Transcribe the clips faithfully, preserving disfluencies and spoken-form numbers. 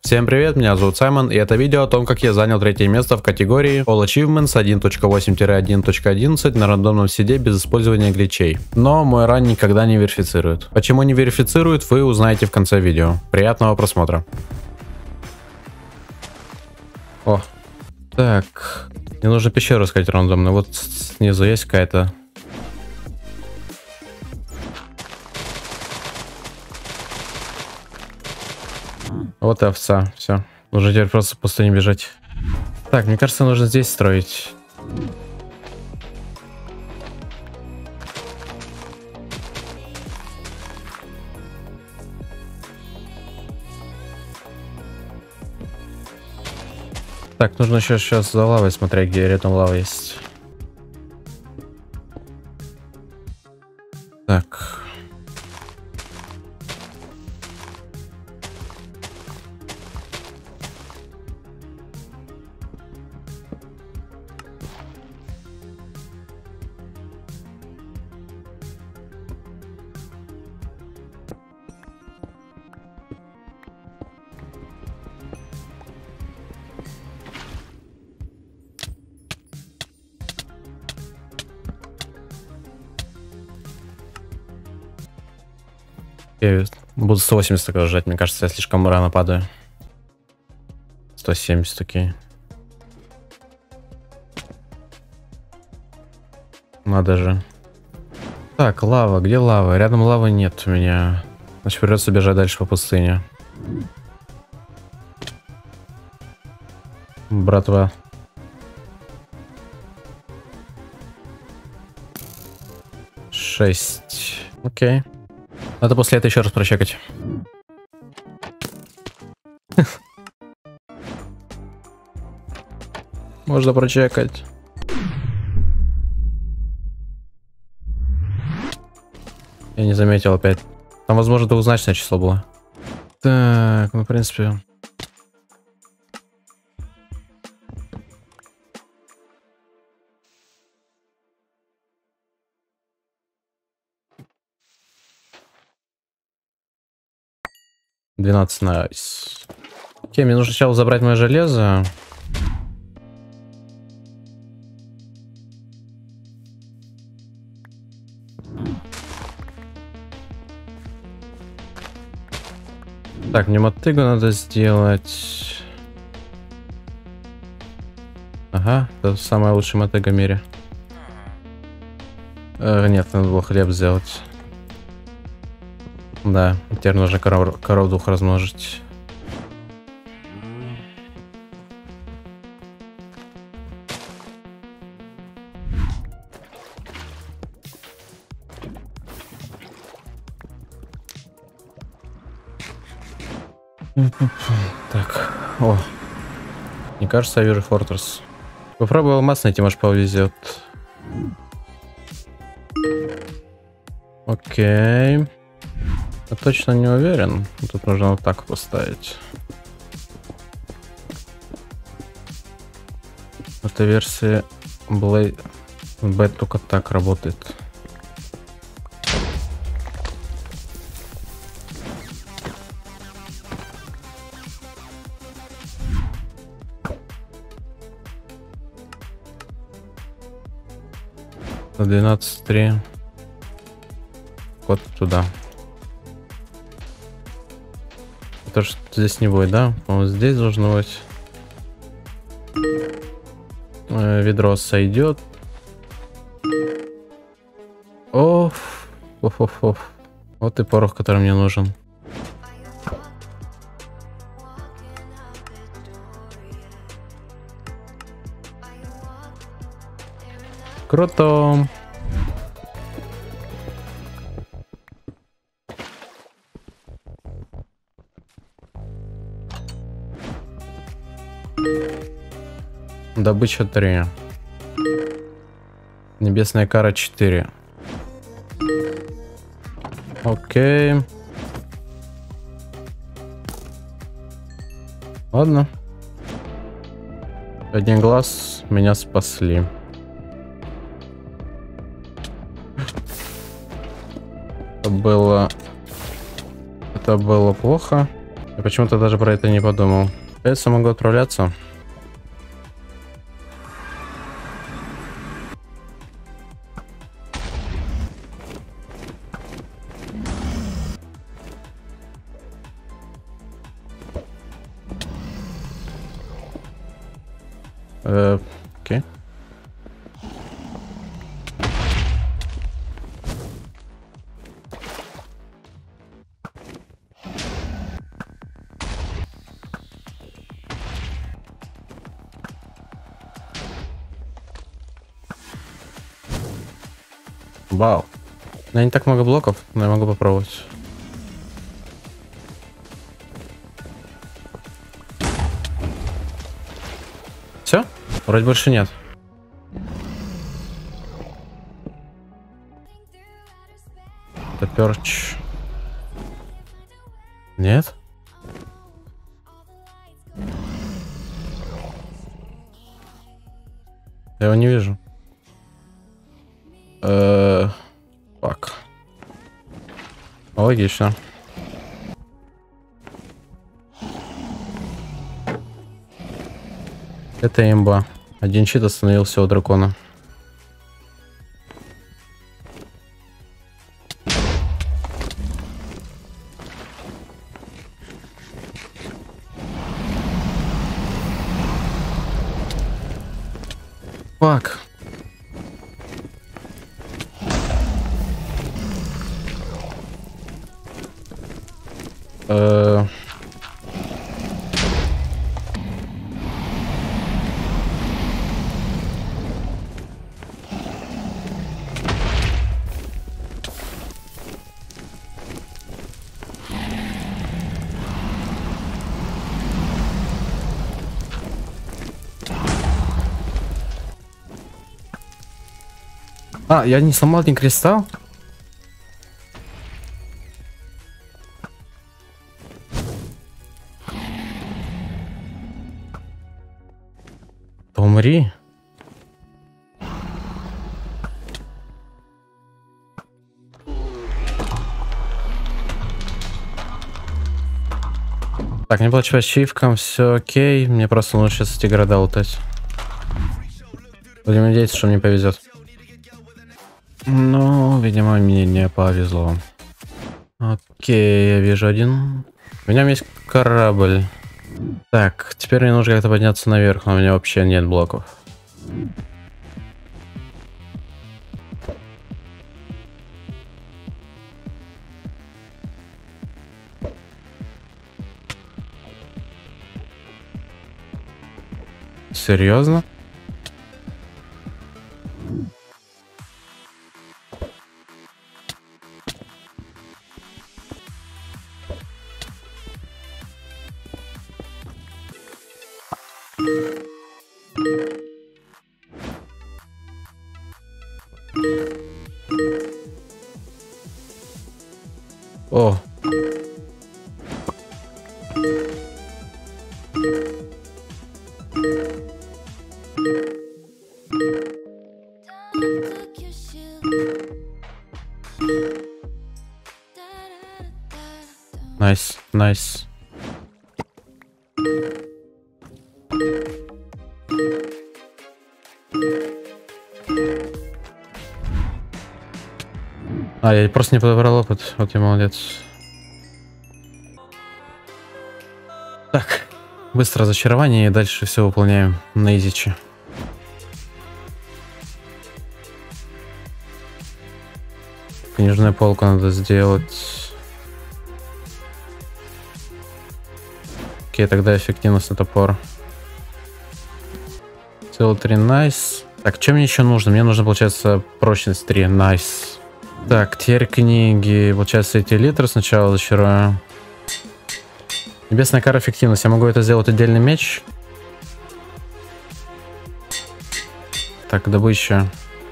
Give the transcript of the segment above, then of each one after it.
Всем привет, меня зовут Саймон, и это видео о том, как я занял третье место в категории All Achievements один точка восемь — один точка одиннадцать на рандомном сиде без использования гличей. Но мой ран никогда не верифицирует. Почему не верифицирует, вы узнаете в конце видео. Приятного просмотра. О, так, мне нужно пещеру искать рандомно. Вот снизу есть какая-то. Вот и овца, все. Нужно теперь просто в пустыню бежать. Так, мне кажется, нужно здесь строить. Так, нужно еще сейчас за лавой смотреть, где рядом лава есть. Так. Я буду сто восемьдесят такой жать, мне кажется, я слишком рано падаю. сто семьдесят, окей. Надо же. Так, лава, где лава? Рядом лавы нет у меня. Значит, придется бежать дальше по пустыне. Братва. Шесть. Окей. Надо после этого еще раз прочекать. Можно прочекать. Я не заметил опять. Там, возможно, двузначное число было. Так, ну, в принципе... двенадцать, найс. Окей, мне нужно сначала забрать мое железо. Так, мне мотыгу надо сделать. Ага, это самая лучшая мотыга в мире. Э, нет, надо было хлеб сделать. Да, теперь нужно коров, коров двух размножить. Так, о, мне кажется, я вижу фортресс. Попробую алмаз найти, может, повезет. Окей. Я точно не уверен. Тут нужно вот так поставить. В этой версии Blade B только так работает. двенадцать три. Вот туда. То, что здесь не будет, да? По-моему, здесь должно быть. Э, ведро сойдет. Оф. Оф, оф, оф. Вот и порох, который мне нужен. Круто. Добыча три. Небесная кара четыре. Окей. Ладно. Один глаз, меня спасли. Это было... Это было плохо. Я почему-то даже про это не подумал. Кажется, могу отправляться. Э, окей. Вау. У меня не так много блоков, но я могу попробовать. Все? Вроде больше нет. Это перч. Нет? Я его не вижу. Э, фак. Логично. Это имба. Один щит остановился у дракона. Фак. Э... А, я не сломал один кристалл? Да умри. Так, не плачу ачивкам, все окей. Мне просто нужно сейчас эти города лутать. Будем надеяться, что мне повезет. Ну, видимо, мне не повезло. Окей, я вижу один. У меня есть корабль. Так, теперь мне нужно как-то подняться наверх, но у меня вообще нет блоков. Серьезно? О. Найс, найс. А, я просто не подобрал опыт. Вот я молодец. Так, быстро зачарование и дальше все выполняем на изичи. Книжную полку надо сделать. Окей, тогда эффективность на топор. Целый три, найс. Так, чем мне еще нужно? Мне нужно, получается, прочность три, найс. Так, теперь книги. Получается, эти литры сначала зачарую. Небесная кара, эффективность. Я могу это сделать отдельный меч. Так, добыча.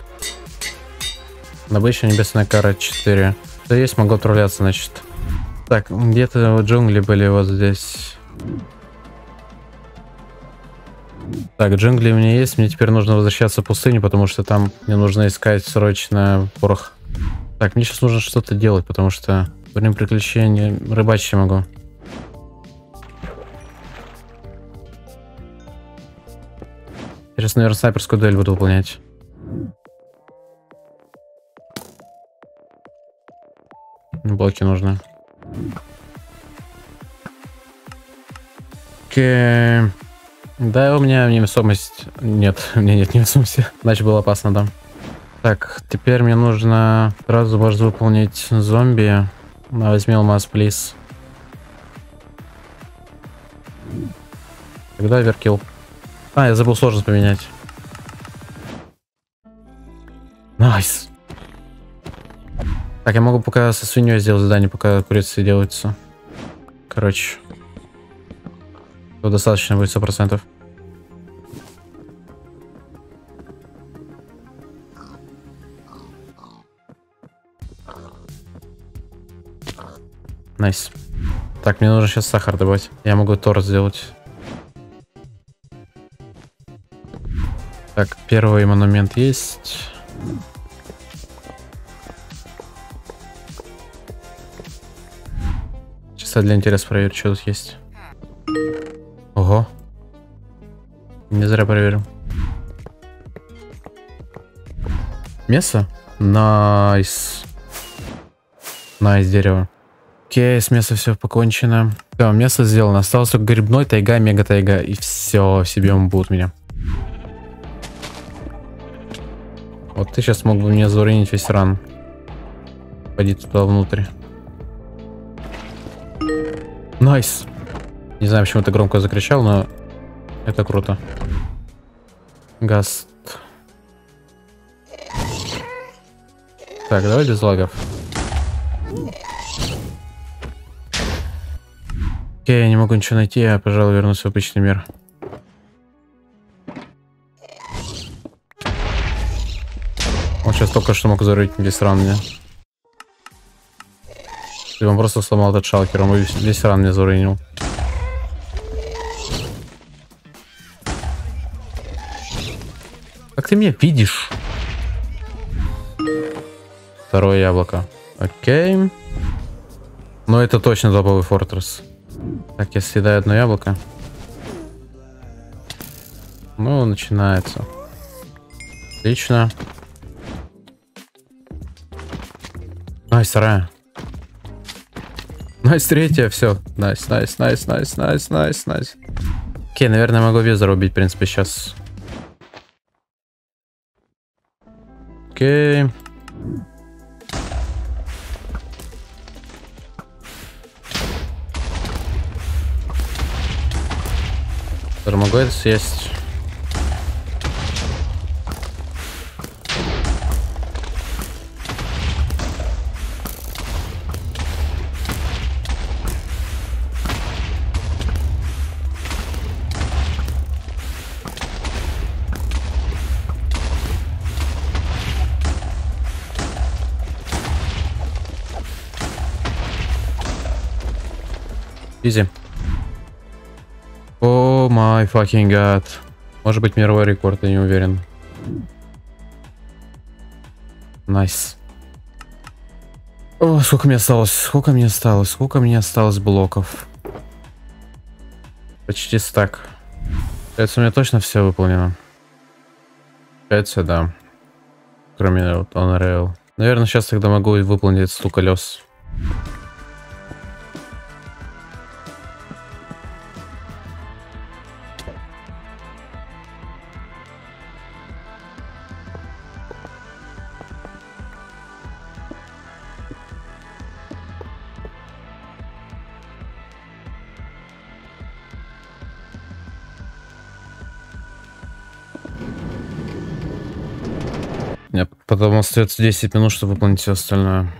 Добыча, небесная кара четыре. Что есть, могу отправляться, значит. Так, где-то вот джунгли были вот здесь. Так, джунгли у меня есть. Мне теперь нужно возвращаться в пустыню, потому что там мне нужно искать срочно порох. Так, мне сейчас нужно что-то делать, потому что время приключения рыбачить я могу. Сейчас, наверное, снайперскую дуэль буду выполнять. Блоки нужны. Окей. Да, у меня невесомость. Нет, у меня нет невесомости. Иначе было опасно, да. Так, теперь мне нужно сразу, может, выполнить зомби. Возьми алмаз, плиз. Когда оверкилл? А, я забыл сложность поменять. Найс. Так, я могу пока со свиньей сделать задание, пока курицы делаются. Короче. То достаточно будет сто процентов. Найс. Так, мне нужно сейчас сахар добавить. Я могу торт сделать. Так, первый монумент есть. Сейчас для интереса проверю, что тут есть. Ого. Не зря проверил. Мясо? Найс. Найс, дерево. Окей, с мяса все покончено. Все, мясо сделано. Осталось только грибной, тайга, мега тайга. И все, себе он будет меня. Вот ты сейчас мог бы мне зауренить весь ран. Пойди туда внутрь. Найс. Не знаю, почему ты громко закричал, но это круто. Гаст. Так, давай без лагов. Окей, я не могу ничего найти, я, пожалуй, вернусь в обычный мир. Он сейчас только что мог зарыть весь ран мне. И он просто сломал этот шалкер, он весь, весь ран мне зарынил. Как ты меня видишь? Второе яблоко. Окей. Но это точно топовый фортресс. Так, я съедаю одно яблоко. Ну, начинается. Отлично. Найс, вторая. Найс, третья, все. Найс, найс, найс, найс, найс, найс, найс. Окей, наверное, могу Везера убить, в принципе, сейчас. Окей. Могу это съесть. Изи. О май fucking god. Может быть мировой рекорд, я не уверен. Найс. О, сколько мне осталось? Сколько мне осталось? Сколько мне осталось блоков? Почти стак. Кажется, у меня точно все выполнено. Кажется, да. Кроме вот on rail. Наверное, сейчас тогда могу выполнить сто колес. Мне потом остается десять минут, чтобы выполнить все остальное.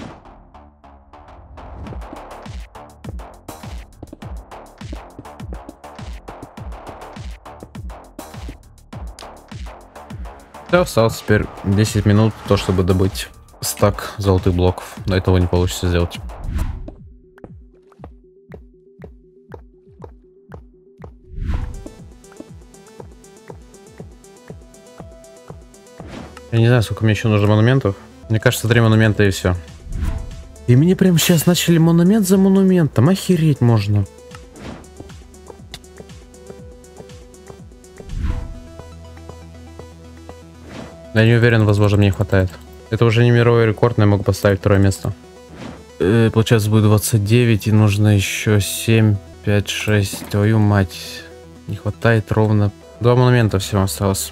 Все, осталось теперь десять минут, то чтобы добыть стак золотых блоков. Но этого не получится сделать. Я не знаю, сколько мне еще нужно монументов. Мне кажется, три монумента и все. И мне прямо сейчас начали монумент за монументом. Охереть можно. Я не уверен, возможно, мне хватает. Это уже не мировой рекорд, но я могу поставить второе место. Э, получается, будет двадцать девять, и нужно еще семь, пять, шесть. Твою мать. Не хватает ровно. Два монумента всего осталось.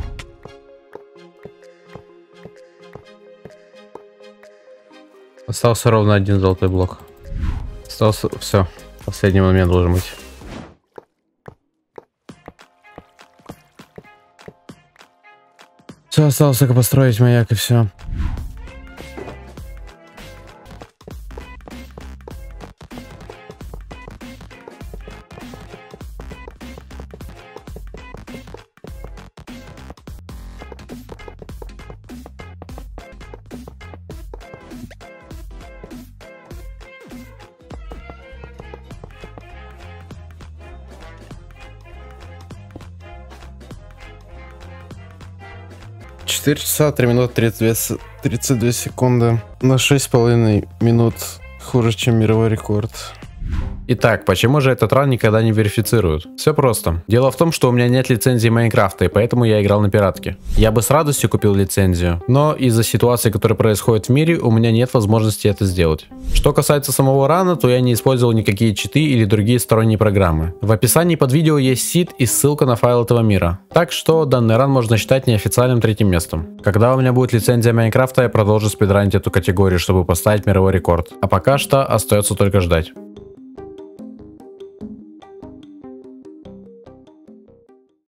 Остался ровно один золотой блок. Остался... Все. Последний момент должен быть. Все, осталось только построить маяк и все. четыре часа три минуты тридцать две секунды. На шесть с половиной минут хуже, чем мировой рекорд. Итак, почему же этот ран никогда не верифицируют? Все просто. Дело в том, что у меня нет лицензии Майнкрафта, и поэтому я играл на пиратке. Я бы с радостью купил лицензию, но из-за ситуации, которая происходит в мире, у меня нет возможности это сделать. Что касается самого рана, то я не использовал никакие читы или другие сторонние программы. В описании под видео есть сид и ссылка на файл этого мира. Так что данный ран можно считать неофициальным третьим местом. Когда у меня будет лицензия Майнкрафта, я продолжу спидранить эту категорию, чтобы поставить мировой рекорд. А пока что остается только ждать.